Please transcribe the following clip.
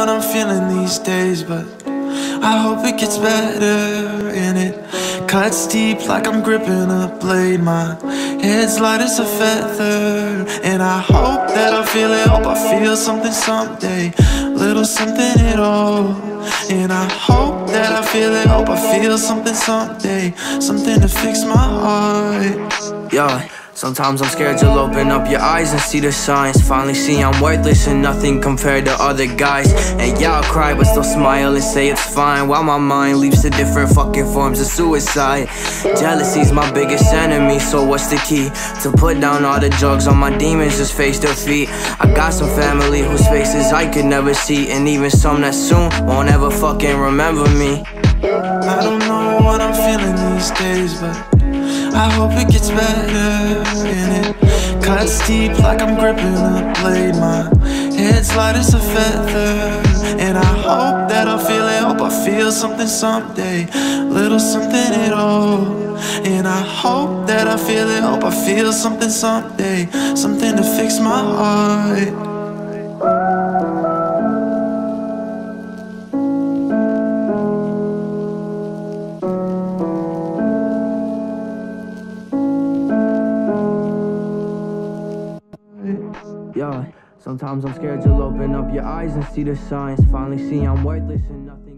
what I'm feeling these days, but I hope it gets better. And it cuts deep like I'm gripping a blade. My head's light as a feather, and I hope that I feel it. Hope I feel something someday, little something at all. And I hope that I feel it. Hope I feel something someday, something to fix my heart. Yeah. Sometimes I'm scared you'll open up your eyes and see the signs. Finally see I'm worthless and nothing compared to other guys. And yeah, I'll cry but still smile and say it's fine, while my mind leaps to different fucking forms of suicide. Jealousy's my biggest enemy, so what's the key? To put down all the drugs on my demons, just face defeat. I got some family whose faces I could never see, and even some that soon won't ever fucking remember me. I don't know what I'm feeling these days, but I hope it gets better. And it cuts deep like I'm gripping a blade. My head's light as a feather, and I hope that I feel it. Hope I feel something someday, little something at all. And I hope that I feel it. Hope I feel something someday, something to fix my heart. Yeah, sometimes I'm scared you'll open up your eyes and see the signs. Finally see I'm worthless and nothing